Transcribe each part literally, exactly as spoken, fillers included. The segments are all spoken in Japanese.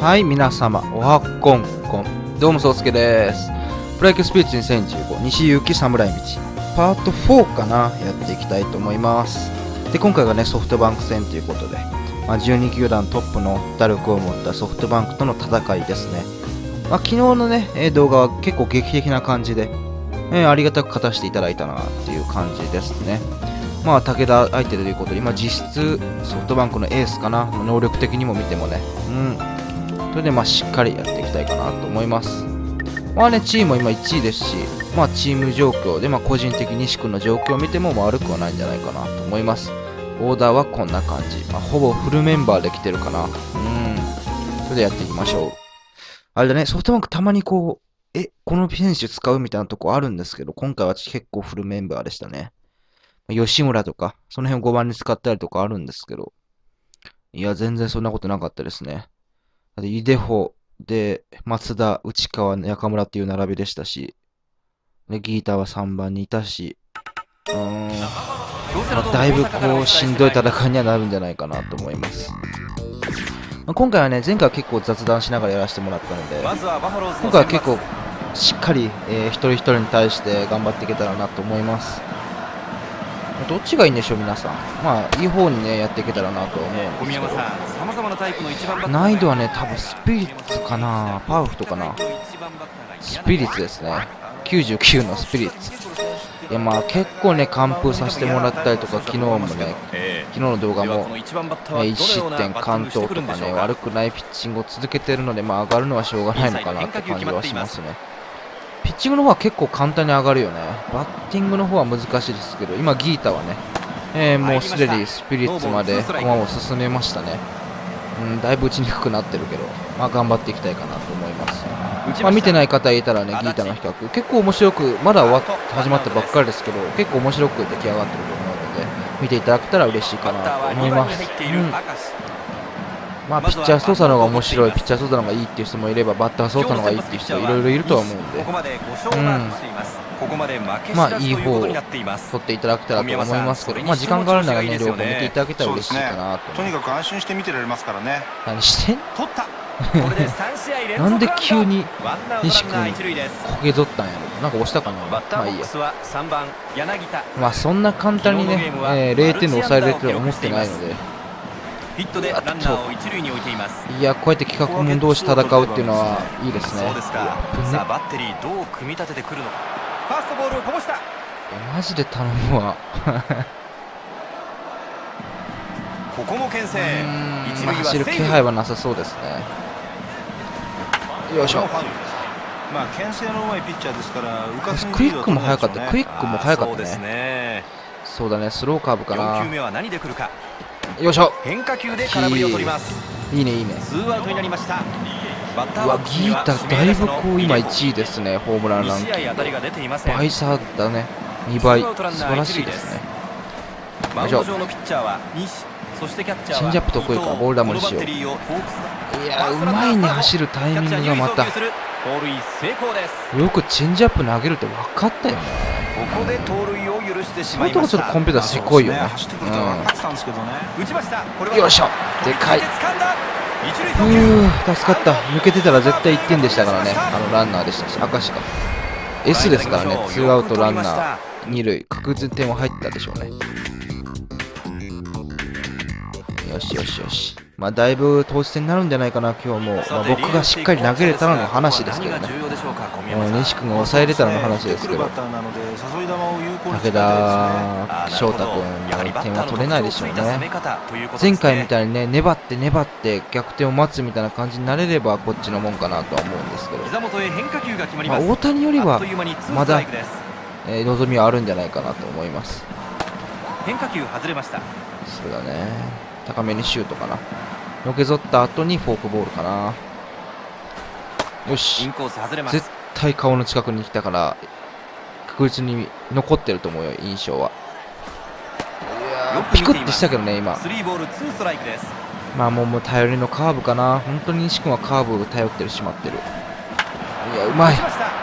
はい、皆様、おはこんこん。どうも、そうすけです。プロ野球スピリッツにせんじゅうご、西行き侍道、パートフォーかな、やっていきたいと思います。で、今回がね、ソフトバンク戦ということで、まあ、じゅうに球団トップの打力を持ったソフトバンクとの戦いですね。まあ、昨日のね、動画は結構劇的な感じで、えー、ありがたく勝たせていただいたなっていう感じですね。まあ、武田相手ということで、今実質ソフトバンクのエースかな、能力的にも見てもね、うん。それでまあしっかりやっていきたいかなと思います。まあね、チームも今いちいですし、まあチーム状況で、まあ個人的に西君の状況を見ても悪くはないんじゃないかなと思います。オーダーはこんな感じ。まあほぼフルメンバーで来てるかな。うん。それでやっていきましょう。あれだね、ソフトバンクたまにこう、え、この選手使うみたいなとこあるんですけど、今回は結構フルメンバーでしたね。吉村とか、その辺をごばんに使ったりとかあるんですけど、いや、全然そんなことなかったですね。イデホで、松田、内川、中村っていう並びでしたし、でギーターはさんばんにいたし、うーん、まあ、だいぶこう、しんどい戦いにはなるんじゃないかなと思います。まあ、今回はね、前回は結構雑談しながらやらせてもらったので、今回は結構しっかり、えー、一人一人に対して頑張っていけたらなと思います。どっちがいいんでしょう、皆さん。まあ、いい方にね、やっていけたらなと思うんですけど。難易度はね、多分スピリッツかな、パウフとかな。スピリッツですね。きゅうじゅうきゅうのスピリッツ。いや、まあ、結構ね、完封させてもらったりとか、昨日もね、昨日の動画も、えいち失点、完投とかね、悪くないピッチングを続けてるので、まあ、上がるのはしょうがないのかなって感じはしますね。ピッチングの方は結構簡単に上がるよね。バッティングの方は難しいですけど、今ギータはね、えー、もうすでにスピリッツまで駒を進めましたね。うん、だいぶ打ちにくくなってるけど、まあ頑張っていきたいかなと思います。まあ見てない方いたらね、ギータの比較、結構面白く、まだ終わ始まったばっかりですけど、結構面白く出来上がってると思うので、見ていただけたら嬉しいかなと思います。うんまあ、ピッチャー操作の方が面白い、ピッチャー操作の方がいいっていう人もいれば、バッター操作の方がいいっていう人はいろいろいるとは思うんで、うん、まあ、いい方を取っていただけたらと思いますけど、まあ、時間があるならね、両方見ていただけたら嬉しいかなと。 とにかく安心して見てられますからね。 何してんなんで急に西君こげぞったんやろ。なんか押したかな。まあいいや。まあ、そんな簡単にね、えー、ゼロてんで抑えられるとは思ってないので。 ヒットでランナーを一塁に置いています。 いや、こうやって企画も同士戦うっていうのはいいですね。 そうですか。さあバッテリーどう組み立ててくるのか。ファーストボールをこぼした。 マジで頼むわ。 ここも牽制。 一塁は走る気配はなさそうですね。よいしょ。 まあ牽制の上手いピッチャーですから浮かすクイックも早かった。クイックも早かったね。 ねそうだね、スローカーブかな。 よん球目は何で来るか。 よいしょ。 変化球で空振りを取ります。 いいねいいね。 ツーアウトになりました。バッターうわ、ギータだいぶこう今いちいですね、ホームランランキング。倍差だね。にばい。素晴らしいですね。よいしょ。チェンジアップ得意か、ボール球にしよう。いや、うまいね、走るタイミングがまた。よくチェンジアップ投げるって分かったよね。 ここで盗塁を許してしまいました。そういうとこちょっとコンピューターせこいよね。うん。よいしょ。でかい。うー、助かった。抜けてたら絶対いってんでしたからね。あのランナーでしたし、赤しか。S ですからね。ツーアウトランナーに塁。確実に点は入ったでしょうね。よしよしよし。まあだいぶ投手戦になるんじゃないかな、今日も。まあ、僕がしっかり投げれたらの話ですけどね。西君が抑えれたらの話ですけど。武田翔太君の点は取れないでしょうね。前回みたいにね、粘って粘って逆転を待つみたいな感じになれればこっちのもんかなとは思うんですけど。まあ、大谷よりはまだ、えー、望みはあるんじゃないかなと思います。 変化球外れました。 そうだね。高めにシュートかな。のけぞった後にフォークボールかな。よし。絶対顔の近くに来たから確実に残ってると思うよ、印象は。いやピクッてしたけどね、今。まあもうもう頼りのカーブかな。本当に西君はカーブを頼ってるしまってる。いや、うまい。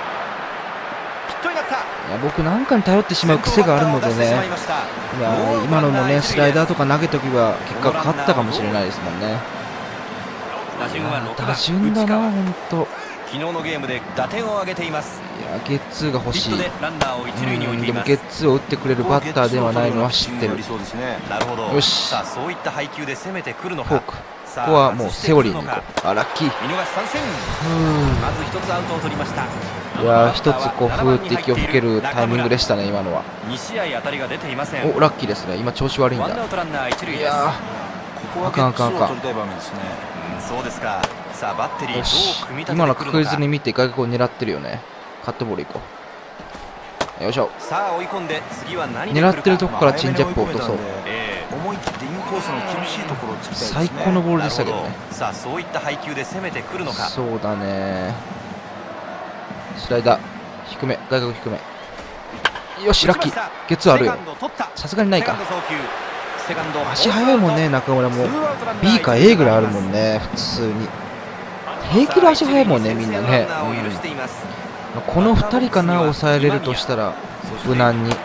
いや僕なんかに頼ってしまう癖があるのでね。いや今のもね、スライダーとか投げときは結果変わったかもしれないですもんね。 打順はろくばん打順だな、ほんと。 昨日のゲームで打点を挙げています。 いや、ゲッツーが欲しい。 ヒットでランナーを一塁に置いています。 でもゲッツーを打ってくれるバッターではないのは知ってる。 なるほど。 よし。 さあそういった配球で攻めてくるのか。 フォーク。ここはもうセオリーに行こう。あ、ラッキー。 見逃し三振。まず一つアウトを取りました。 いやー、一つこうふーって息を吹けるタイミングでしたね、今のは。 に試合当たりが出ていません。 お、ラッキーですね。今調子悪いんだ。 ワンアウトランナー一塁です。 いやー、あかんあかんあかん。 そうですか。さあバッテリーどう組み立ててくるのか。 今の確実に見て外角を狙ってるよね。カットボールいこう。よいしょ。 さあ追い込んで次は何で狙ってるとこからチェンジアップを落とそう。 思い切ってインコースの厳しいところを突きたいですね。 最高のボールでしたけどね。 さあそういった配球で攻めてくるのか。 そうだね。スライダー低め、外角低め。よし、ラッキー。ゲッツーあるよ。さすがにないか。足速いもんね、中村も。B か A ぐらいあるもんね、普通に。平気で足速いもんね、みんなね。うん、このふたりかな、抑えれるとしたら、無難に。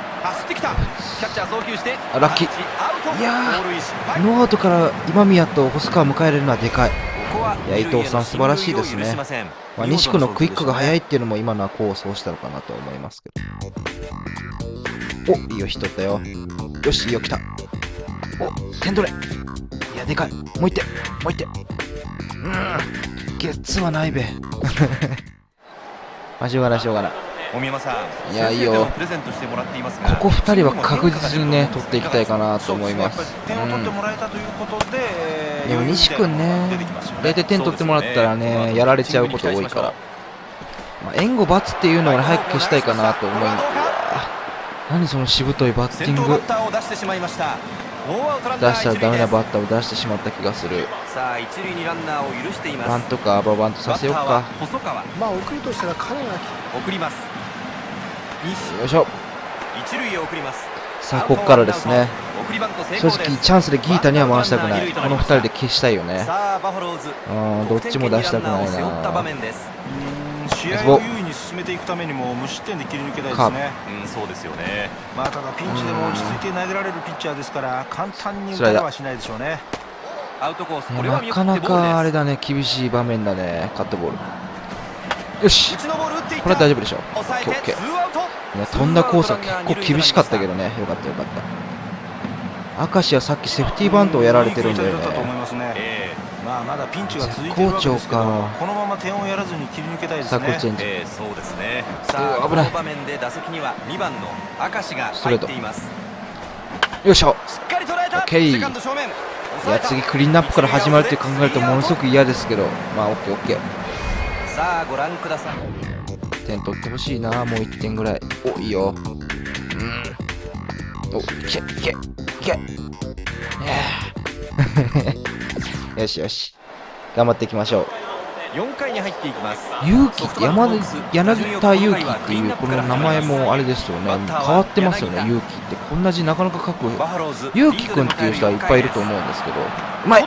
あ、ラッキー。いやー、ノーアウトから今宮と細川迎えれるのはでかい。いや、伊藤さん、素晴らしいですね。まあ、西区のクイックが速いっていうのも今のは功を奏したのかなと思いますけど。お、いいよ、ヒットったよ。よし、いいよ、来た。お、点取れ。いや、でかい。もう一点、もう一点。うん、ゲッツーはないべ。まあ、しょうがない、しょうがない。いや、いいよ。ここふたりは確実にね、取っていきたいかなと思います。うん、でも西君ね、大体点取ってもらったらね、やられちゃうこと多いから、まあ、援護バツっていうのを早く消したいかなと思います。何そのしぶといバッティング。出したらダメなバッターを出してしまった気がする。バントかアババントさせようか。 まあ送るとしたら彼が送ります。 よいしょ。さあ、ここからですね。正直チャンスでギータには回したくない。このふたりで消したいよね。うん、どっちも出したくないな。 試合を優位に進めていくためにも無失点で切り抜けたいですね。 うん、そうですよね。 まあただピンチでも落ち着いて投げられるピッチャーですから簡単に打たれはしないでしょうね。 なかなかあれだね、厳しい場面だね、カットボール。よし、これは大丈夫でしょう。オッケーオッケー。いや、飛んだコースは結構厳しかったけどね、よかったよかった。明石はさっきセーフティーバントをやられてるんだよね。 まあまだピンチが続いているわけですけど、 このまま点をやらずに切り抜けたいですね。 さあ、これチェンジ。 えー、そうですね。さあ、危ない。場面で打席にはにばんの明石が入っています。 よいしょ。オッケー。いや、次クリーンナップから始まるって考えるとものすごく嫌ですけど、まあオッケーオッケー。 さあ、ご覧ください。 点取ってほしいな、もういってんぐらい。お、いいよ。うん。お、いけいけいけ。よしよし、頑張っていきましょう。 よんかいに入っていきます。 勇気って山で柳田勇気っていうこの名前もあれですよね、変わってますよね。勇気ってこんな字なかなか書く。勇気くんっていう人はいっぱいいると思うんですけど、うまい。い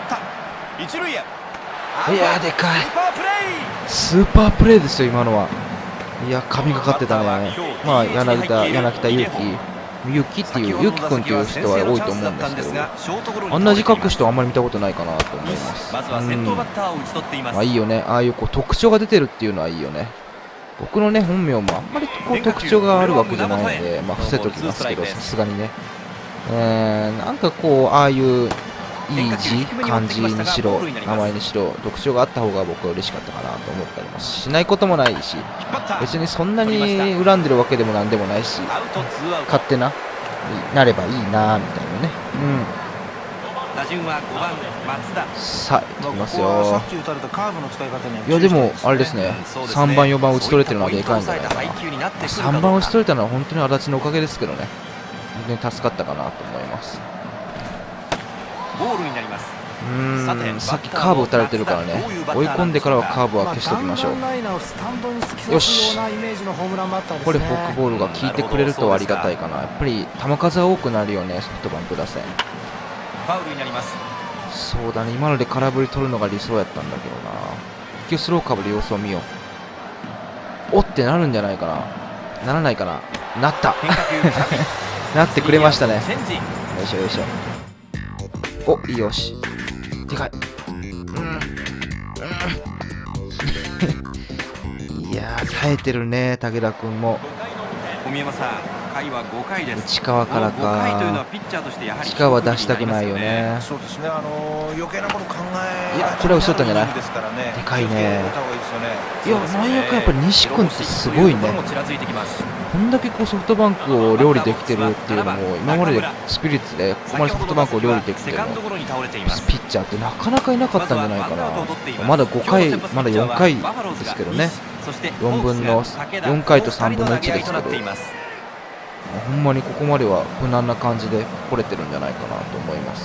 やー、でかい。スーパープレーですよ今のは。いや、神がかってたね。まあ柳田柳田勇気ゆきっていう、ゆきくんっていう人は多いと思うんですけど、あんな字書く人はあんまり見たことないかなと思います。うん、まあいいよね、ああいうこう特徴が出てるっていうのはいいよね。僕のね、本名もあんまりこう特徴があるわけじゃないので、まあ伏せときますけど、さすがにね。えー、なんかこう、ああいういい字、漢字にしろ、名前にしろ、特徴があった方が僕は嬉しかったかなと思ったりもしないこともないし、別にそんなに恨んでるわけでもなんでもないし、勝手な、なればいいなみたいなね。うん。さあ、いきますよ。いや、でも、あれですね、さんばん、よんばん打ち取れてるのはでかいんじゃないかな。さんばん打ち取れたのは本当に足立のおかげですけどね、本当に助かったかなと思います。 ボールになります。 うーん、さっきカーブ打たれてるからね、追い込んでからはカーブは消しておきましょう。よし、これフォークボールが効いてくれるとありがたいかな。やっぱり球数は多くなるよね、ソフトバンク打線。 ファウルになります。 そうだね、今ので空振り取るのが理想やったんだけどな。一応スローカーブで様子を見よう。おってなるんじゃないかな。ならないかな。なったなってくれましたね。よいしょよいしょ。お、いいよし。でかい。うん。う耐えてるね、武田君も。 小宮山さん、回はごかいです。 内川からか。内川は出したくないよね。 そうですね、あの余計なこと考えいや、これは嘘だったんじゃない？ ですからね、 でかいね。いや、なんやかんやっぱり西君ってすごいね。こんだけこうソフトバンクを料理できてるっていうのも、今までスピリッツでここまでソフトバンクを料理できてるのピッチャーってなかなかいなかったんじゃないかな。まだごかい、まだよんかいですけどね。よんぶんのよんかいとさんぶんのいちですけど、ほんまにここまでは無難な感じで来れてるんじゃないかなと思います。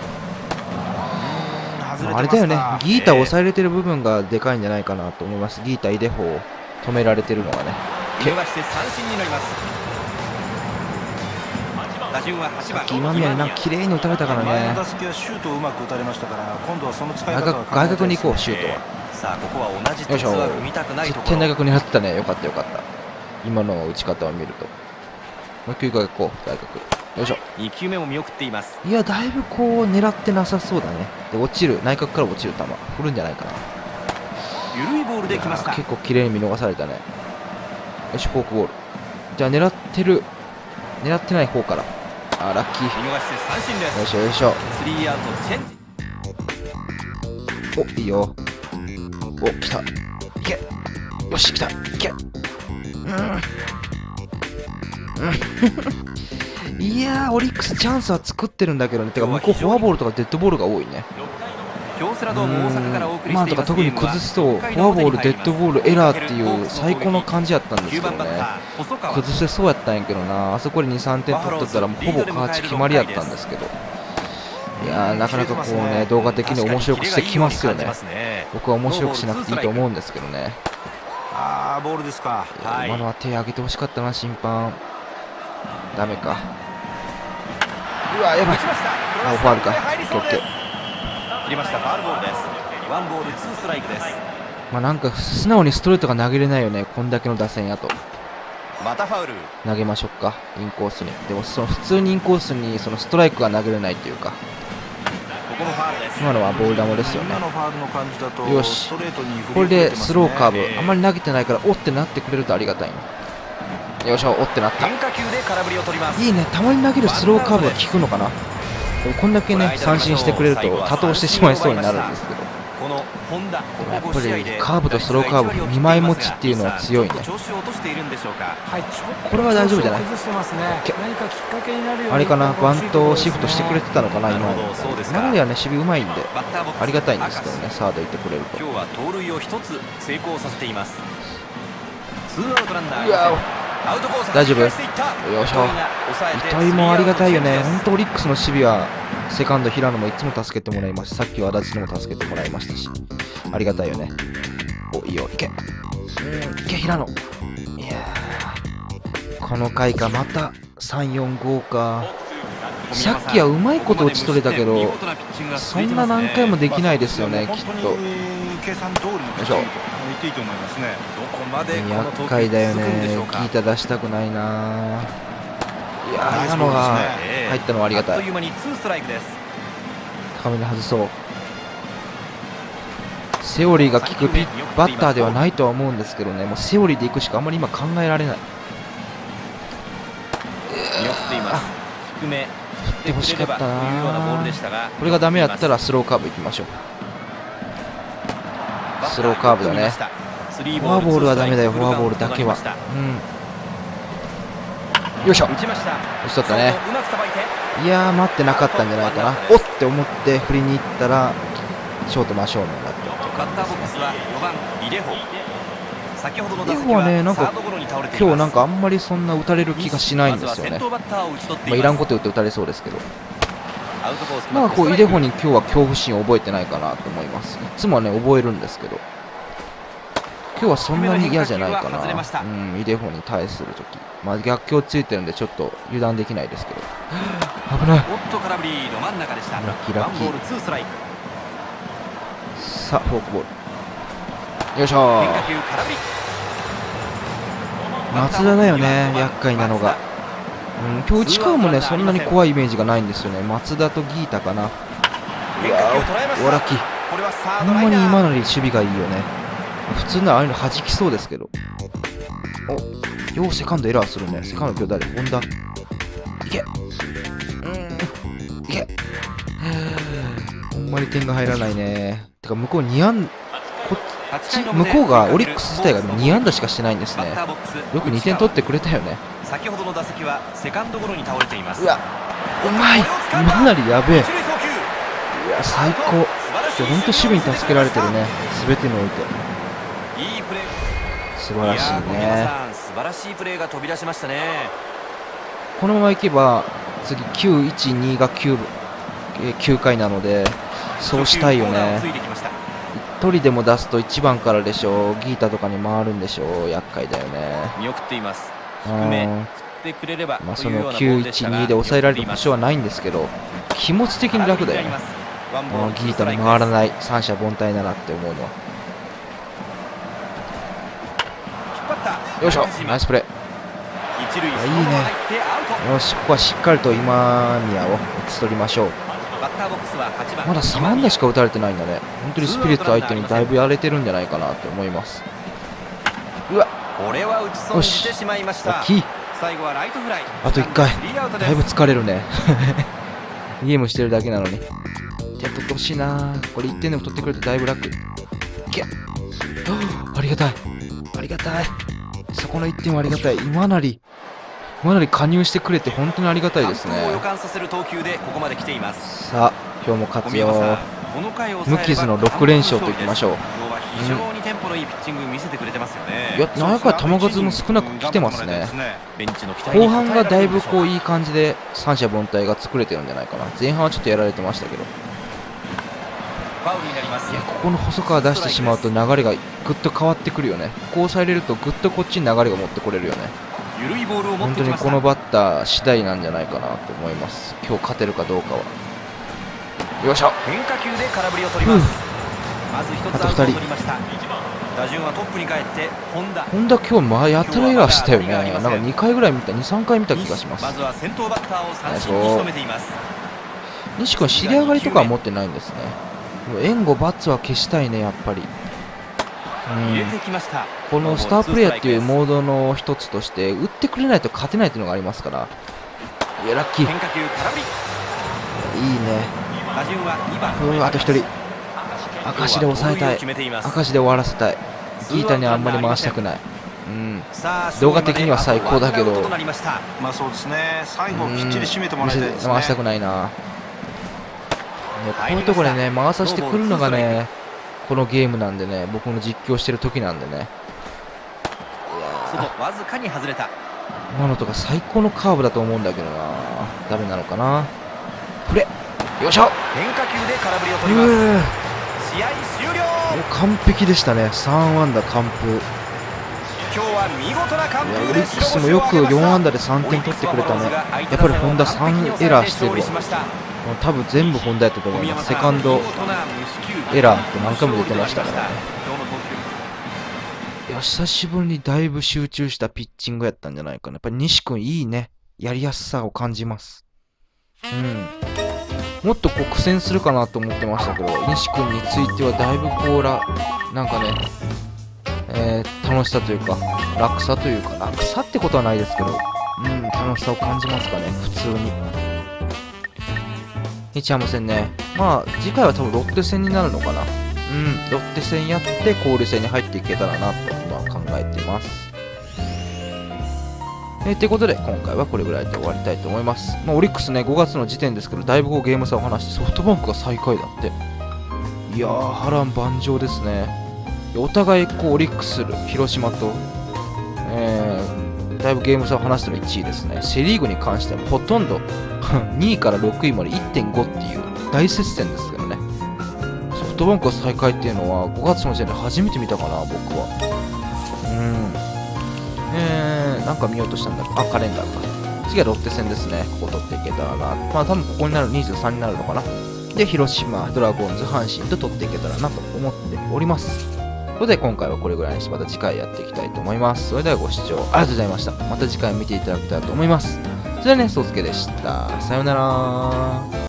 あれだよね、ギータを抑えれてる部分がでかいんじゃないかなと思います。ギータ、イデホを止められてるのがね。さっき今宮になんか綺麗に打たれたからね。 前の打席はシュートをうまく打たれましたから、今度はその使い方は外角に行こう、シュートは。 さあここは同じ鉄は踏みたくないところ。 絶対内角になってたね。よかったよかった。今の打ち方を見ると。もう一球行こう、外角。よいしょ。 にきゅうめも見送っています。 いや、だいぶこう狙ってなさそうだね。で、落ちる、内角から落ちる球振るんじゃないかな。 緩いボールできました。 結構綺麗に見逃されたね。よし、フォークボール。じゃあ狙ってる、狙ってない方から。あ、ラッキー。 見逃して三振です。 よいしょよいしょ。 スリーアウトチェンジ。 お、いいよ。お、来た。いけ。よし、来た。いけ。うんいやー、オリックスチャンスは作ってるんだけどね。てか向こうフォアボールとかデッドボールが多いね。まあとか特に崩すとフォアボール、デッドボール、エラーっていう最高の感じやったんですけどね。崩せそうやったんやけどな。あそこでに、さんてん取っとったらほぼ勝ち決まりやったんですけど。いやー、なかなかこうね、動画的に面白くしてきますよね。僕は面白くしなくていいと思うんですけどね。 あー、ボールですか。 今のは手挙げてほしかったな、審判。ダメか。うわ、やばい。あ、ファウルか。オッケー。 切りました。ファウルボールです。ワンボールツーストライクです。 まあなんか素直にストレートが投げれないよね。こんだけの打線やと。 またファウル。 投げましょうか。インコースに。でもその普通にインコースにそのストライクが投げれないというか。 ここもファウルです。 今のはボール球ですよね。 今のファウルの感じだとよし。これでスローカーブ。あんまり投げてないからおってなってくれるとありがたいの。よいしょ、おってなった。 変化球で空振りを取ります。 いいね。たまに投げるスローカーブが効くのかな。でもこんだけね三振してくれると多投してしまいそうになるんですけど。 この本田、 でもやっぱりカーブとスローカーブにまい持ちっていうのは強いね。これは大丈夫じゃない？あれかな、バントをシフトしてくれてたのかな、今まではね守備うまいんでありがたいんですけどね、サード行ってくれると。 今日は盗塁を一つ成功させています。ツーアウトランナー。 うわ、大丈夫？よいしょ。糸井もありがたいよね。本当オリックスの守備はセカンド平野もいつも助けてもらいました。さっきは足立にも助けてもらいましたし、ありがたいよね。お、いいよ、いけ。うん、いけ平野。いやー、この回か、またさんよんごか。さっきはうまいこと打ち取れたけど、そんな何回もできないですよね、きっと。よいしょ。厄介だよね。ギータ出したくないな。いやー、今のが入ったのはありがたい。高めに外そう。セオリーが効くピッバッターではないとは思うんですけどね、もうセオリーでいくしかあんまり今考えられない。 低め振ってほしかったな。これがダメやったらスローカーブいきましょう。スローカーブだね。フォアボールはダメだよ、フォアボールだけは。うん。よいしょ。打ち取ったね。いやー、待ってなかったんじゃないかな。おって思って振りに行ったらショート真正面だった。 バッターボックスはよばんイデホ。先ほどの打席はね、なんか今日なんかあんまりそんな打たれる気がしないんですよね。まあいらんこと言って打たれそうですけど、なんかこうイデホに今日は恐怖心を覚えてないかなと思います。いつもはね覚えるんですけど、今日はそんなに嫌じゃないかな。うん、イデホに対するとき、まあ逆境ついてるんでちょっと油断できないですけど。危ない。ラッキーラッキー。さあフォークボール。よいしょー。松田だよね、厄介なのが。うん、今日内川もねそんなに怖いイメージがないんですよね。松田とギータかな。うわー、おラッキー。ほんまに今のより守備がいいよね。 普通のああいうの弾きそうですけど。お、ようセカンドエラーするね。セカンド今日誰？ホンダ。いけ。うーん。いけ。ほんまに点が入らないね。てか向こうに安、こっち、向こうがオリックス自体がに安打しかしてないんですね。よくにてん取ってくれたよね。 先ほどの打席はセカンドゴロに倒れています。 うわ、うまい。今なりやべえ。うわ、最高。ほんと守備に助けられてるね。すべてにおいて。 いいプレー。 素晴らしいね。 素晴らしいプレーが飛び出しましたね。 このままいけば次きゅういちにがきゅう、えー、きゅうかいなのでそうしたいよね。ひとりでも出すといちばんからでしょ。ギータとかに回るんでしょ。厄介だよね。 見送っています。低め振ってくれれば、 まあそのきゅういちにで抑えられる保証はないんですけど、気持ち的に楽だよね。ギータに回らない三者凡退ならって思うのは。よいしょ、ナイスプレー。いいね。よし、ここはしっかりと今宮を打ち取りましょう。まださん安打しか打たれてないんだね。本当にスピリッツ相手にだいぶやれてるんじゃないかなって思います。うわ、よし、大きい。あといっかい。だいぶ疲れるね。ゲームしてるだけなのに。点取ってほしいな。これいってんでも取ってくれてだいぶ楽。いけ。ありがたい。ありがたい。そこのいってんはありがたい。今なり、今なり加入してくれて本当にありがたいですね。さあ、今日も勝つよ。無傷のろく連勝といきましょう。うん、いや、なんやか球数も少なく来てますね。後半がだいぶこういい感じで三者凡退が作れてるんじゃないかな。前半はちょっとやられてましたけど。いや、ここの細川出してしまうと流れがぐっと変わってくるよね。こうされるとぐっとこっちに流れが持ってこれるよね。本当にこのバッター次第なんじゃないかなと思います。今日勝てるかどうかは。よいしょ。 変化球で空振りを取ります。まず一つアウトを取りました。打順はトップに帰って本田。 本田今日まあやたらエラーしたよね。なんかにかいぐらい見た、にさんかい見た気がします。 まずは先頭バッターを三振に仕留めています。 西君尻上がりとかは持ってないんですね。援護バツは消したいね、やっぱり。うん、このスタープレイヤーっていうモードの一つとして打ってくれないと勝てないっていうのがありますから。いや、ラッキー。いいね。うん、あとひとり。赤字で抑えたい。赤字で終わらせたい。ギータにはあんまり回したくない。うん、動画的には最高だけど、うん、回したくないな。こういうところでね、回させてくるのがね、このゲームなんでね、僕の実況してる時なんでね。今のとか最高のカーブだと思うんだけどな。誰なのかな。プレよいしょ。 変化球で空振りを取ります。試合終了。 完璧でしたね。さん安打完封。 今日は見事な完封で。オリックスもよくよん安打でさんてん取ってくれたね。やっぱり本田さんエラーしてるわ。多分全部本田やったと思います。セカンドエラーって何回も出てましたからね。いや、久しぶりにだいぶ集中したピッチングやったんじゃないかな。やっぱり西君いいね。やりやすさを感じます。うん。もっとこう苦戦するかなと思ってましたけど、西君についてはだいぶこうら、なんかね、えー、楽しさというか、楽さというか、楽さってことはないですけど、うん、楽しさを感じますかね、普通に。日ハム戦ね。まあ、次回は多分ロッテ戦になるのかな。うん、ロッテ戦やって交流戦に入っていけたらなと今は考えています。えー、ということで、今回はこれぐらいで終わりたいと思います。まあ、オリックスね、ごがつの時点ですけど、だいぶこうゲーム差を離してソフトバンクが最下位だって。いやー、波乱万丈ですね。お互いこうオリックス、広島と、えー、だいぶゲーム差を離してのいちいですね。セ・リーグに関してはほとんどにいからろくいまで いってんご っていう大接戦ですけどね。ソフトバンクが最下位っていうのはごがつの時点で初めて見たかな、僕は。うん。えー、なんか見ようとしたんだ。あ、カレンダーか。次はロッテ戦ですね。ここ取っていけたらな。まあ多分ここになるにじゅうさんになるのかな。で、広島、ドラゴンズ、阪神と取っていけたらなと思っております。ということで今回はこれぐらいにしてまた次回やっていきたいと思います。それではご視聴ありがとうございました。また次回見ていただけたらと思います。それではね、そうすけでした。さようなら。